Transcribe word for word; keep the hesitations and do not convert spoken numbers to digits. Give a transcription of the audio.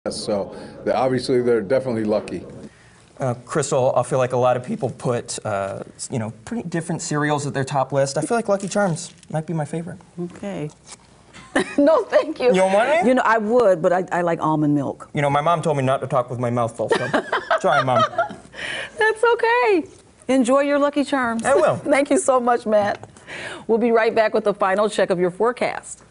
So they're, obviously they're definitely lucky. Uh, Crystal, I feel like a lot of people put, uh, you know, pretty different cereals at their top list. I feel like Lucky Charms might be my favorite. Okay. No, thank you. You don't want any? You know, I would, but I, I like almond milk. You know, my mom told me not to talk with my mouth full, so sorry, Mom. That's okay. Enjoy your Lucky Charms. I will. Thank you so much, Matt. We'll be right back with the final check of your forecast.